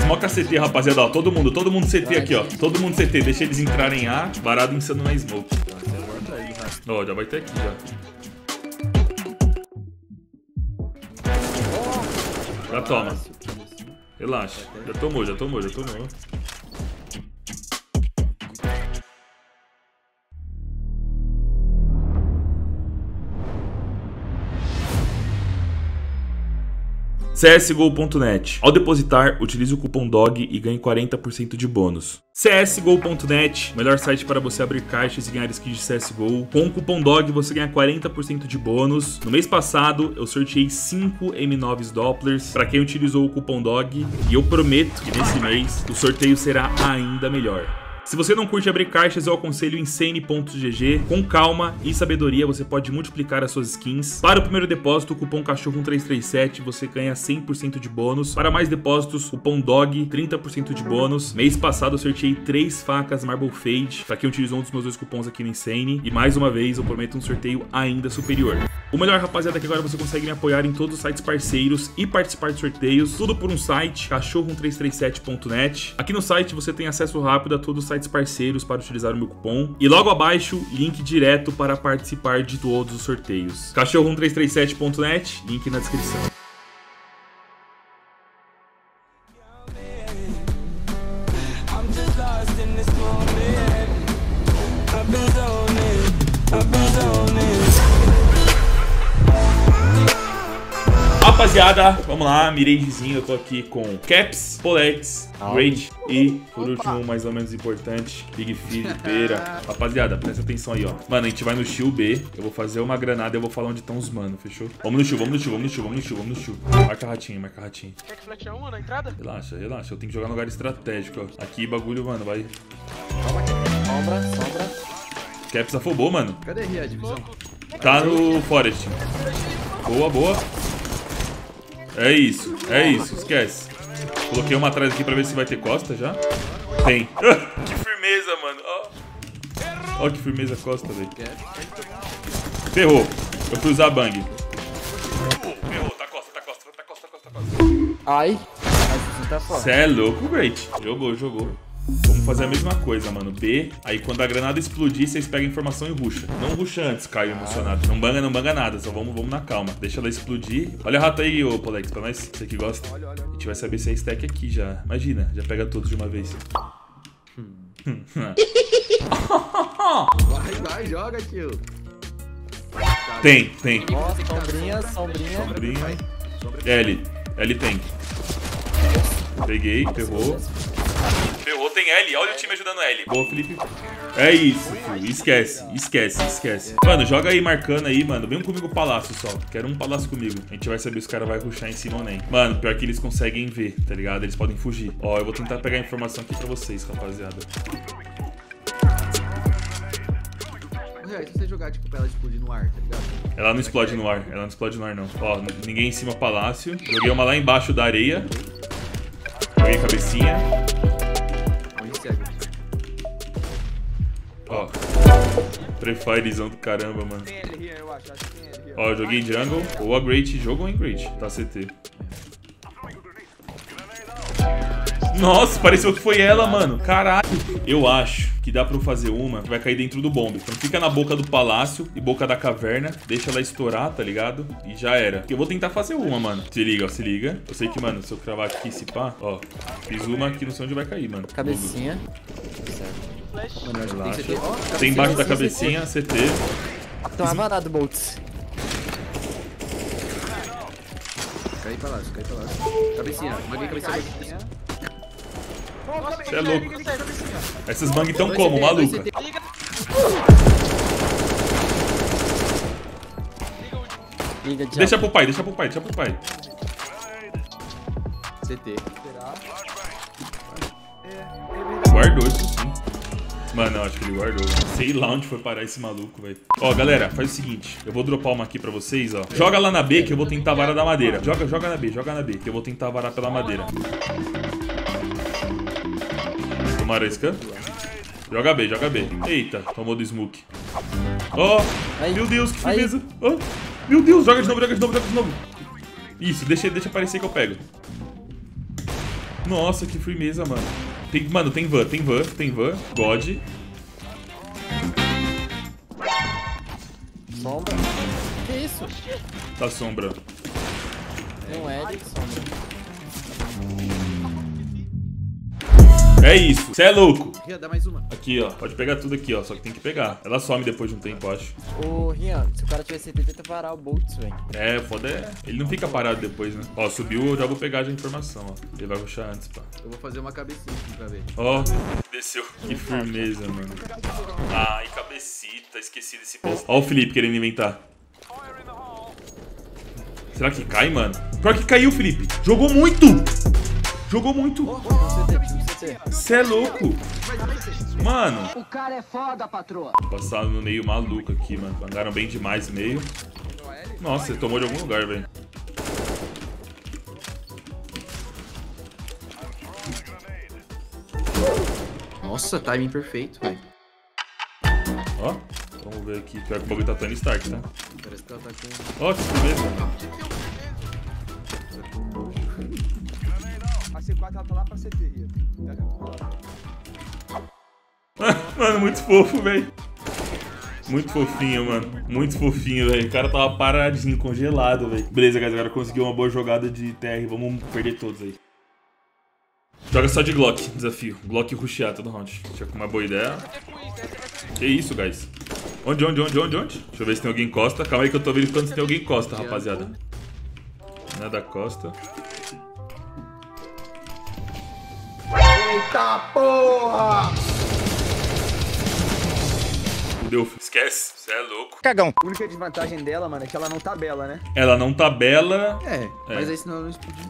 Smoca CT, rapaziada, ó. Todo mundo CT aqui, ó. Todo mundo CT. Deixa eles entrarem em A. Varado insano na smoke. Ó, já vai ter aqui, já. Já toma. Relaxa. Já tomou. CSGO.net. Ao depositar, utilize o cupom DOG e ganhe 40% de bônus. CSGO.net, melhor site para você abrir caixas e ganhar skins de CSGO. Com o cupom DOG você ganha 40% de bônus. No mês passado eu sorteei 5 M9 Dopplers para quem utilizou o cupom DOG e eu prometo que nesse mês o sorteio será ainda melhor. Se você não curte abrir caixas, eu aconselho Insane.gg. Com calma e sabedoria, você pode multiplicar as suas skins. Para o primeiro depósito, o cupom CACHORRO1337, você ganha 100% de bônus. Para mais depósitos, cupom DOG, 30% de bônus. Mês passado, eu sorteei 3 facas Marble Fade, para quem utilizou um dos meus 2 cupons aqui no Insane. E mais uma vez, eu prometo um sorteio ainda superior. O melhor, rapaziada, é que agora você consegue me apoiar em todos os sites parceiros e participar de sorteios. Tudo por um site, CACHORRO1337.net. Aqui no site você tem acesso rápido a todos os sites parceiros para utilizar o meu cupom. E logo abaixo, link direto para participar de todos os sorteios. CACHORRO1337.net, link na descrição. Rapaziada, vamos lá, miragezinho, eu tô aqui com Caps, Polex, Great e, por último, mais ou menos importante, Big Feed, Pera. Rapaziada, presta atenção aí, ó. Mano, a gente vai no shield B, eu vou fazer uma granada e eu vou falar onde estão os mano, fechou? Vamos no shield, vamos no shield. Marca ratinho. Quer que flecha uma na entrada? Relaxa, eu tenho que jogar no lugar estratégico, ó. Aqui, bagulho, mano, vai. Sombra. Caps afobou, mano. Cadê a divisão? Tá no Forest. Boa. É isso, esquece. Coloquei uma atrás aqui pra ver se vai ter costa já. Tem. Que firmeza, mano. Ó, que firmeza a costa, velho. Ferrou. Eu fui usar bang. Ferrou, tá costa. Ai. Mas você tá foda. Cê é louco, Great. Jogou. Vamos fazer a mesma coisa, mano. B, aí quando a granada explodir, vocês pegam a informação e ruxa. Não ruxa antes, Caio emocionado. Não banga nada, só vamos na calma. Deixa ela explodir. Olha a rata aí, ô Polex, pra nós. Você que gosta. Olha. A gente vai saber se é stack aqui já. Imagina, já pega todos de uma vez. Vai, joga, tio. Tem. Nossa, sombrinha. L tem. Peguei, ferrou, tem L, olha o time ajudando L. Boa, Felipe. É isso, filho. Esquece. Mano, joga aí marcando aí, mano. Vem comigo o palácio só. Quero um palácio comigo. A gente vai saber se os caras vão rushar em cima ou nem. Mano, pior que eles conseguem ver, tá ligado? Eles podem fugir. Ó, eu vou tentar pegar a informação aqui pra vocês, rapaziada. Se você jogar, tipo, pra ela explodir no ar, tá ligado? Ela não explode no ar, não. Ó, ninguém em cima palácio. Joguei uma lá embaixo da areia. Joguei cabecinha. Ó, prefirezão do caramba, mano. Ó, eu joguei jungle. Ou a Great, jogou em Great. Tá CT. Nossa, pareceu que foi ela, mano. Caralho. Eu acho que dá pra eu fazer uma que vai cair dentro do bombe. Então fica na boca do palácio e boca da caverna. Deixa ela estourar, tá ligado? E já era. Eu vou tentar fazer uma, mano. Se liga, ó, se liga. Eu sei que, mano, se eu cravar aqui, se pá, ó. Fiz uma que não sei onde vai cair, mano. Cabecinha. Relaxa. Tem embaixo da cabecinha, CT. Toma varado, Boltz. Cai pra lá. Cabecinha. Maguei cabecinha. Você é louco. Essas bang tão como, maluca? Deixa pro pai. CT. Guardou isso sim. Mano, eu acho que ele guardou. Sei lá onde foi parar esse maluco, velho. Ó, galera, faz o seguinte. Eu vou dropar uma aqui pra vocês, ó. Joga lá na B que eu vou tentar varar da madeira. Joga na B, que eu vou tentar varar pela madeira. Tomaram esse canto? Joga B. Eita, tomou do smoke. Ó, meu Deus, que firmeza. Ó, meu Deus, joga de novo. Isso, deixa aparecer que eu pego. Nossa, que firmeza, mano. Mano, tem van. God. Sombra. Que isso? Tá sombra. Não é de sombra. É isso. Cê é louco. Ria, dá mais uma. Aqui, ó. Pode pegar tudo aqui, ó. Só que tem que pegar. Ela some depois de um tempo, eu acho. Ô, Rian, se o cara tiver CT, tenta parar o Boltz, velho. É, foda é. Ele não fica parado depois, né? Ó, subiu, eu já vou pegar já a informação, ó. Ele vai rushar antes, pá. Eu vou fazer uma cabecinha aqui pra ver. Ó, desceu. Que firmeza, mano. Ai, cabecita. Esqueci desse posto. Ó o Felipe querendo inventar. Será que cai, mano? Pior que caiu, Felipe. Jogou muito. Jogou muito. Cê é louco. Mano. O cara é foda, patroa. Passaram no meio maluco aqui, mano. Mandaram bem demais meio. Nossa, ele tomou de algum lugar, velho. Nossa, timing perfeito, velho. Ó, vamos ver aqui. Pior que o bagulho tá Tony Stark, né? Parece que ela tá com... Ó, que firmeza. A C4 ela tá lá pra CT, Ria. Mano, muito fofo, velho. Muito fofinho, mano. Muito fofinho, velho. O cara tava paradinho, congelado, velho. Beleza, guys. Agora conseguiu uma boa jogada de TR. Vamos perder todos aí. Joga só de Glock, desafio. Glock rushear todo round. Tinha com uma boa ideia. Que isso, guys? Onde? Deixa eu ver se tem alguém encosta. Calma aí que eu tô verificando se tem alguém encosta, rapaziada. Não é da costa. Eita porra! Deu, esquece. Você é louco. Cagão. A única desvantagem dela, mano, é que ela não tabela, né? Ela não tabela. Mas aí senão ela não explodiu.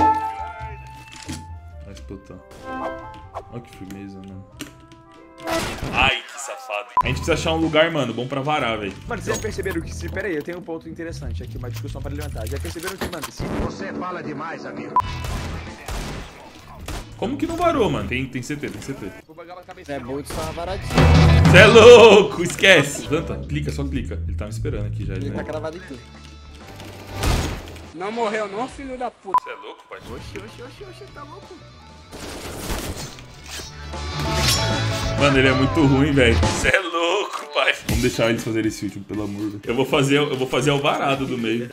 Vai explotar. Olha que firmeza, mano. Ai, que safado. A gente precisa achar um lugar, mano, bom pra varar, velho. Mano, vocês já perceberam que... Pera aí, eu tenho um ponto interessante aqui, uma discussão pra levantar. Já perceberam que, mano, se... Você fala demais, amigo. Como que não varou, mano? Tem CT, tem CT. Vou bagar uma cabecinha. É, Boltz tá varadinho. Cê é louco, esquece. Planta, clica, só clica. Ele tá me esperando aqui já. Ele tá Né? cravado em tudo. Não morreu não, filho da puta. Você é louco, pai? Oxi, tá louco. Mano, ele é muito ruim, velho. Você é louco, pai. Vamos deixar eles fazerem esse último, pelo amor de Deus. Eu vou fazer o varado do meio.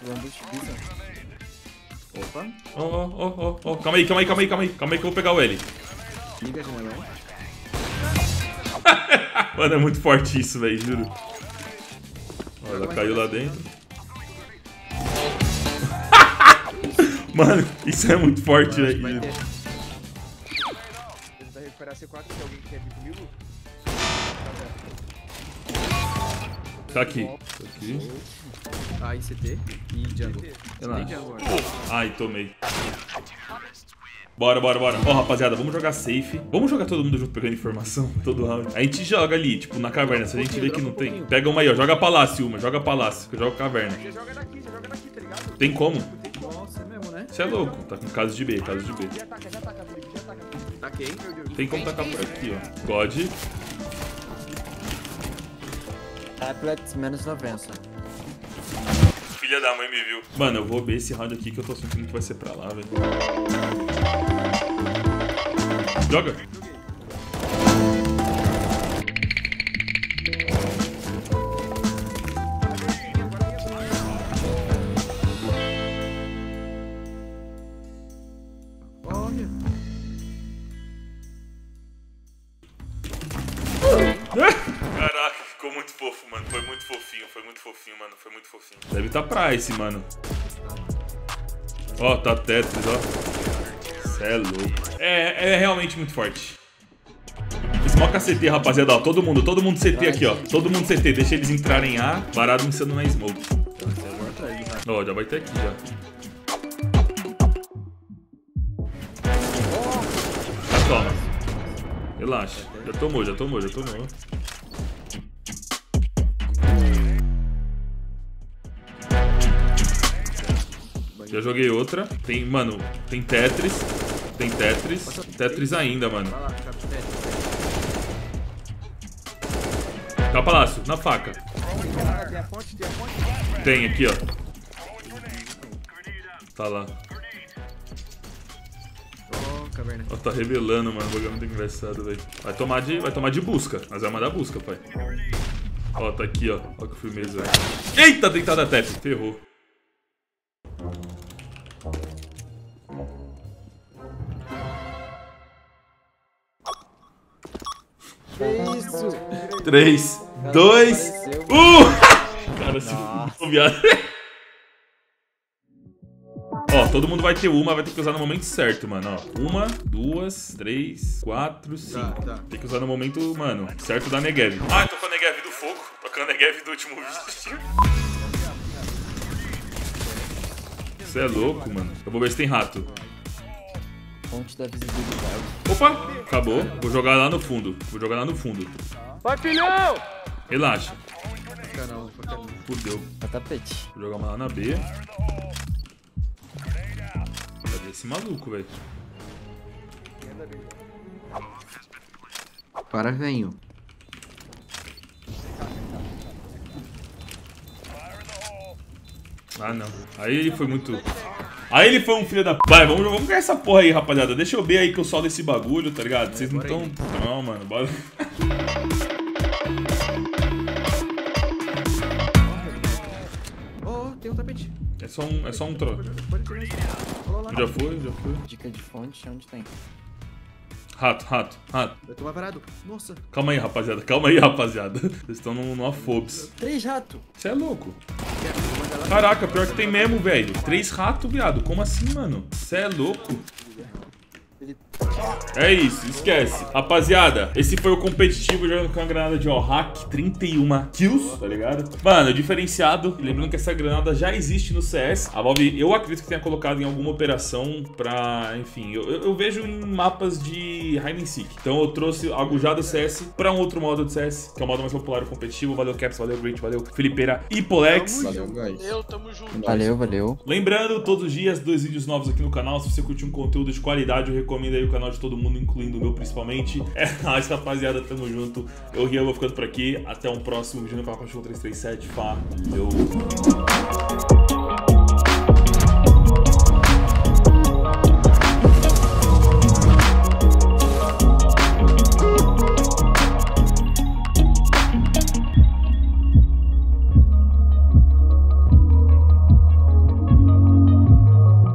Opa. Ó. Calma aí que eu vou pegar o L. Liga a janelão. Mano, é muito forte isso, velho, juro. Ó, ela caiu lá dentro. Mano, isso é muito forte, velho. Tentar recuperar a C4, tem alguém que quer vir comigo? Tá aqui. Ai, CT e jungle. Relaxa. Tem jungle. Ai, tomei. Bora. Ó, rapaziada, vamos jogar safe. Vamos jogar todo mundo junto pegando informação, todo round. A gente joga ali, tipo, na caverna. Se a gente vê que não tem, pega uma aí, ó. Joga palácio, que eu jogo caverna. Já joga daqui, tá ligado? Tem como? Nossa, é mesmo, né? Você é louco. Tá com caso de B, Já ataca, Felipe, já ataca. Taquei. Tem como tacar por aqui, ó. God. Tablets menos 90. Filha da mãe me viu. Mano, eu vou ver esse round aqui que eu tô sentindo que vai ser pra lá, velho. Joga. Olha. Caraca, ficou muito fofo, mano. Foi muito fofinho, mano. Foi muito fofinho. Deve tá Price, mano. Ó, tá Tetris, ó. Cê é louco. É realmente muito forte. Smoke CT, rapaziada, ó. Todo mundo CT aqui, ó. Todo mundo CT. Deixa eles entrarem A. Parado insano na smoke. Ó, já vai ter aqui, já. Já toma. Relaxa. Já tomou. Já joguei outra. Tem, mano, tem Tetris. Tetris ainda, mano. Vai lá, capitete. Tá palácio, na faca. Tem a fonte? Tem aqui, ó. Tá lá. caverna. Ó, tá revelando, mano. O bagulho é muito engraçado, velho. Vai tomar de busca. Mas vai mandar busca, pai. Ó, tá aqui, ó. Ó que firmeza, velho. Eita, deitada tap. Ferrou. Que isso? 3, 2, 1. Cara, se for viado. Ó, todo mundo vai ter uma, vai ter que usar no momento certo, mano, ó. 1, 2, 3, 4, 5. Tá. Tem que usar no momento, mano, certo da Negev. Ah, eu tô com a Negev do fogo. Tô com a Negev do último vídeo. Você é louco, mano. Eu vou ver se tem rato. Fonte da visibilidade. Opa, acabou. Vou jogar lá no fundo. Vai, filhão! Relaxa. Canal, porcaria. Fudeu. É tapete. Vou jogar uma lá na B. Cadê esse maluco, velho? Para, venho. Ah, não. Aí ele foi muito... Aí ele foi um filho da... Vai, vamos ganhar essa porra aí, rapaziada. Deixa eu ver aí que eu soldo esse bagulho, tá ligado? Vocês não estão... Não, mano. Bora... Oh, tem um tapete. É só um troço. Pode tirar. Olha lá. Já foi. Dica de fonte, onde tem? Rato. Eu tô mais parado. Nossa. Calma aí, rapaziada. Vocês estão numa Phobos. 3 ratos. Você é louco. Caraca, pior que tem mesmo, velho. 3 ratos, viado. Como assim, mano? Você é louco. É isso, esquece. Rapaziada, esse foi o competitivo jogando com a granada de All-Hack, 31 kills, tá ligado? Mano, diferenciado. Lembrando que essa granada já existe no CS. A Valve, eu acredito que tenha colocado em alguma operação pra... Enfim, eu vejo em mapas de hide and seek. Então eu trouxe algo já do CS pra um outro modo de CS, que é o modo mais popular e competitivo. Valeu, Caps, valeu, Great, valeu, Felipeira e Polex. Valeu, guys. Eu, tamo junto. Valeu. Lembrando, todos os dias, 2 vídeos novos aqui no canal. Se você curtiu um conteúdo de qualidade, eu recomendo aí o canal de todo mundo, incluindo o meu principalmente. É nóis, rapaziada, tamo junto. Eu, Rian, vou ficando por aqui. Até um próximo vídeo no Papo Show 337. Falou!